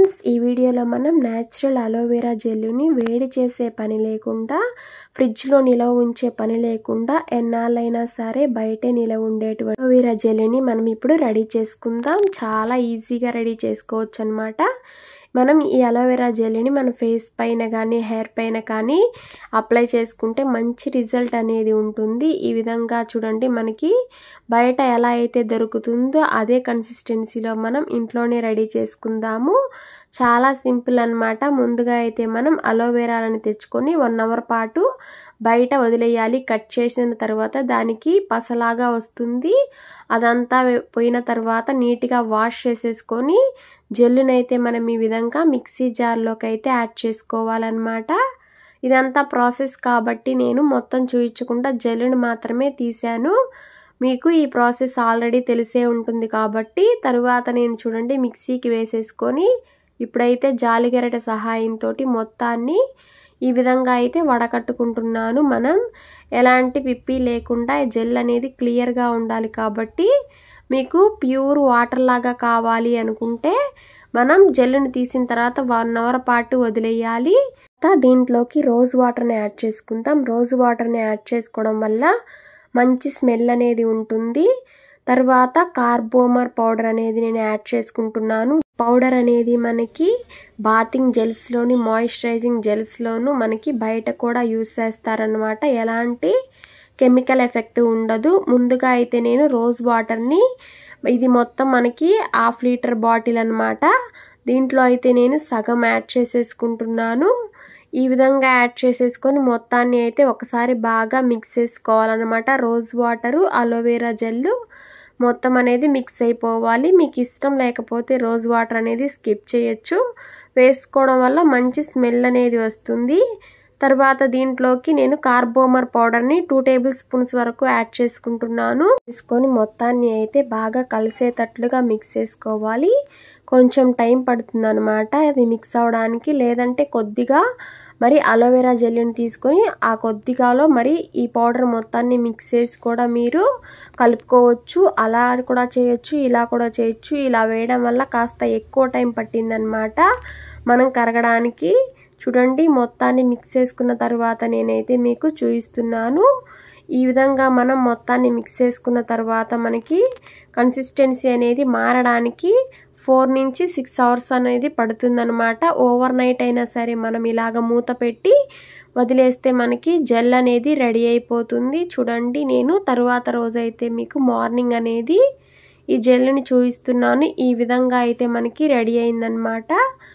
Friends, ఈ వీడియోలో మనం న్యాచురల్ అలోవెరా జెల్లుని వేడి చేసే పని లేకుండా, ఫ్రిడ్జ్లో నిలవ ఉంచే పని లేకుండా ఎన్నాళ్ళైనా సరే బయటే నిలవ ఉండేటువంటి అలోవెరా జెల్లుని మనం ఇప్పుడు రెడీ చేసుకుందాం. చాలా ఈజీగా రెడీ చేసుకోవచ్చు అన్నమాట. మనం ఈ అలోవెరా జెల్ని మన ఫేస్ పైన కానీ హెయిర్ పైన కానీ అప్లై చేసుకుంటే మంచి రిజల్ట్ అనేది ఉంటుంది. ఈ విధంగా చూడండి, మనకి బయట ఎలా అయితే దొరుకుతుందో అదే కన్సిస్టెన్సీలో మనం ఇంట్లోనే రెడీ చేసుకుందాము. చాలా సింపుల్ అన్నమాట. ముందుగా అయితే మనం అలోవెరాలను తెచ్చుకొని 1 అవర్ పాటు బయట వదిలేయాలి. కట్ చేసిన తర్వాత దానికి పసలాగా వస్తుంది. అదంతా పోయిన తర్వాత నీట్గా వాష్ చేసేసుకొని జెల్లునైతే మనం ఈ విధంగా మిక్సీ జార్లోకి అయితే యాడ్ చేసుకోవాలన్నమాట. ఇదంతా ప్రాసెస్ కాబట్టి నేను మొత్తం చూయించకుండా జెల్లుని మాత్రమే తీసాను. మీకు ఈ ప్రాసెస్ ఆల్రెడీ తెలిసే ఉంటుంది కాబట్టి తరువాత నేను చూడండి మిక్సీకి వేసేసుకొని ఇప్పుడైతే జాలిగరిట సహాయంతో మొత్తాన్ని ఈ విధంగా అయితే వడకట్టుకుంటున్నాను. మనం ఎలాంటి పిప్పి లేకుండా జెల్ అనేది క్లియర్గా ఉండాలి కాబట్టి మీకు ప్యూర్ వాటర్ లాగా కావాలి అనుకుంటే మనం జెల్లుని తీసిన తర్వాత 1 అవర్ పాటు వదిలేయాలి. దీంట్లోకి రోజ్ వాటర్ని యాడ్ చేసుకుందాం. రోజ్ వాటర్ని యాడ్ చేసుకోవడం వల్ల మంచి స్మెల్ అనేది ఉంటుంది. తర్వాత కార్బోమర్ పౌడర్ అనేది నేను యాడ్ చేసుకుంటున్నాను. పౌడర్ అనేది మనకి బాతింగ్ జెల్స్లోని మాయిశ్చరైజింగ్ జెల్స్లోను మనకి బయట కూడా యూస్ చేస్తారనమాట. ఎలాంటి కెమికల్ ఎఫెక్ట్ ఉండదు. ముందుగా అయితే నేను రోజ్ వాటర్ని, ఇది మొత్తం మనకి 1/2 లీటర్ బాటిల్ అనమాట. దీంట్లో అయితే నేను సగం యాడ్ చేసేసుకుంటున్నాను. ఈ విధంగా యాడ్ చేసేసుకొని మొత్తాన్ని అయితే ఒకసారి బాగా మిక్స్ చేసుకోవాలన్నమాట. రోజ్ వాటరు, అలోవెరా జెల్లు మొత్తం అనేది మిక్స్ అయిపోవాలి. మీకు ఇష్టం లేకపోతే రోజ్ వాటర్ అనేది స్కిప్ చేయొచ్చు. వేసుకోవడం వల్ల మంచి స్మెల్ అనేది వస్తుంది. తర్వాత దీంట్లోకి నేను కార్బోమర్ పౌడర్ని 2 టేబుల్ స్పూన్స్ వరకు యాడ్ చేసుకుంటున్నాను. తీసుకొని మొత్తాన్ని అయితే బాగా కలిసేటట్లుగా మిక్స్ చేసుకోవాలి. కొంచెం టైం పడుతుంది అనమాట అది మిక్స్ అవడానికి. లేదంటే కొద్దిగా మరి అలోవెరా జెల్ని తీసుకొని ఆ కొద్దిగాలో మరి ఈ పౌడర్ మొత్తాన్ని మిక్స్ చేసి కూడా మీరు కలుపుకోవచ్చు. అలా కూడా చేయొచ్చు, ఇలా కూడా చేయొచ్చు. ఇలా వేయడం వల్ల కాస్త ఎక్కువ టైం పట్టిందనమాట మనం కరగడానికి. చూడండి, మొత్తాన్ని మిక్స్ చేసుకున్న తర్వాత నేనైతే మీకు చూపిస్తున్నాను. ఈ విధంగా మనం మొత్తాన్ని మిక్స్ చేసుకున్న తర్వాత మనకి కన్సిస్టెన్సీ అనేది మారడానికి 4 నుంచి 6 అవర్స్ అనేది పడుతుందన్నమాట. ఓవర్ నైట్ అయినా సరే మనం ఇలాగ మూత పెట్టి వదిలేస్తే మనకి జెల్ అనేది రెడీ అయిపోతుంది. చూడండి, నేను తర్వాత రోజైతే మీకు మార్నింగ్ అనేది ఈ జెల్ని చూపిస్తున్నాను. ఈ విధంగా అయితే మనకి రెడీ అయిందనమాట.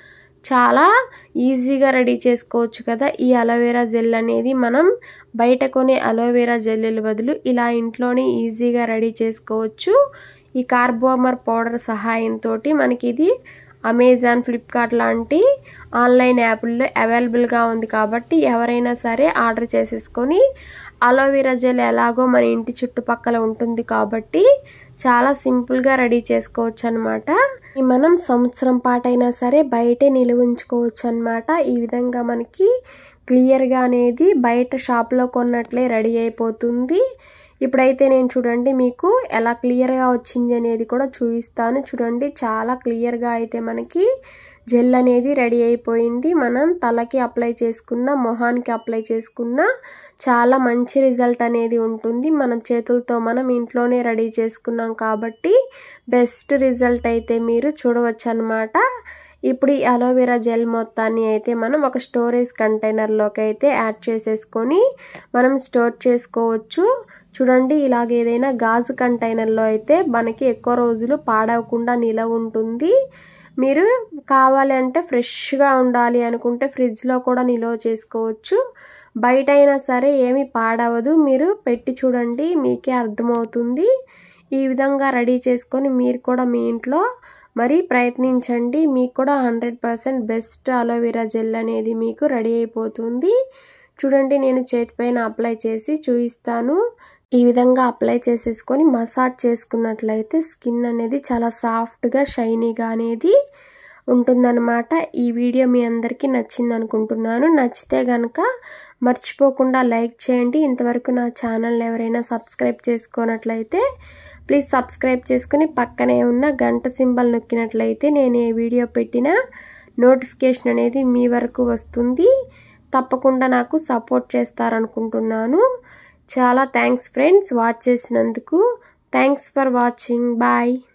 చాలా ఈజీగా రెడీ చేసుకోవచ్చు కదా ఈ అలోవెరా జెల్ అనేది. మనం బయట కొనే అలోవెరా జెల్లుల బదులు ఇలా ఇంట్లోనే ఈజీగా రెడీ చేసుకోవచ్చు. ఈ కార్బోమర్ పౌడర్ సహాయంతో మనకి ఇది అమెజాన్, ఫ్లిప్కార్ట్ లాంటి ఆన్లైన్ యాప్ల్లో అవైలబుల్గా ఉంది కాబట్టి ఎవరైనా సరే ఆర్డర్ చేసేసుకొని, అలోవెరా జెల్ ఎలాగో మన ఇంటి చుట్టుపక్కల ఉంటుంది కాబట్టి చాలా సింపుల్గా రెడీ చేసుకోవచ్చు అనమాట. మనం సంవత్సరం పాటైనా సరే బయటే నిలువ ఉంచుకోవచ్చు అనమాట. ఈ విధంగా మనకి క్లియర్గా అనేది బయట షాప్లో కొన్నట్లే రెడీ అయిపోతుంది. ఇప్పుడైతే నేను చూడండి మీకు ఎలా క్లియర్గా వచ్చింది అనేది కూడా చూపిస్తాను. చూడండి, చాలా క్లియర్గా అయితే మనకి జెల్ అనేది రెడీ అయిపోయింది. మనం తలకి అప్లై చేసుకున్న, మొహానికి అప్లై చేసుకున్న చాలా మంచి రిజల్ట్ అనేది ఉంటుంది. మనం చేతులతో మనం ఇంట్లోనే రెడీ చేసుకున్నాం కాబట్టి బెస్ట్ రిజల్ట్ అయితే మీరు చూడవచ్చు అన్నమాట. ఇప్పుడు ఈ అలోవెరా జెల్ మొత్తాన్ని అయితే మనం ఒక స్టోరేజ్ కంటైనర్లోకి అయితే యాడ్ చేసేసుకొని మనం స్టోర్ చేసుకోవచ్చు. చూడండి, ఇలాగ ఏదైనా గాజు కంటైనర్లో అయితే మనకి ఎక్కువ రోజులు పాడవకుండా నిలవ ఉంటుంది. మీరు కావాలి అంటే ఫ్రెష్గా ఉండాలి అనుకుంటే ఫ్రిడ్జ్లో కూడా నిల్వ చేసుకోవచ్చు. బయట అయినా సరే ఏమీ పాడవదు. మీరు పెట్టి చూడండి, మీకే అర్థమవుతుంది. ఈ విధంగా రెడీ చేసుకొని మీరు కూడా మీ ఇంట్లో మరి ప్రయత్నించండి. మీకు కూడా 100% బెస్ట్ అలోవెరా జెల్ అనేది మీకు రెడీ అయిపోతుంది. చూడండి, నేను చేతిపైన అప్లై చేసి చూపిస్తాను. ఈ విధంగా అప్లై చేసేసుకొని మసాజ్ చేసుకున్నట్లయితే స్కిన్ అనేది చాలా సాఫ్ట్గా, షైనీగా అనేది ఉంటుందన్నమాట. ఈ వీడియో మీ అందరికీ నచ్చింది అనుకుంటున్నాను. నచ్చితే కనుక మర్చిపోకుండా లైక్ చేయండి. ఇంతవరకు నా ఛానల్ని ఎవరైనా సబ్స్క్రైబ్ చేసుకోనట్లయితే ప్లీజ్ సబ్స్క్రైబ్ చేసుకుని పక్కనే ఉన్న గంట సింబల్ నొక్కినట్లయితే నేను ఏ వీడియో పెట్టినా నోటిఫికేషన్ అనేది మీ వరకు వస్తుంది. తప్పకుండా నాకు సపోర్ట్ చేస్తారనుకుంటున్నాను. చాలా థ్యాంక్స్ ఫ్రెండ్స్ వాచ్ చేసినందుకు. Thanks for watching. బాయ్.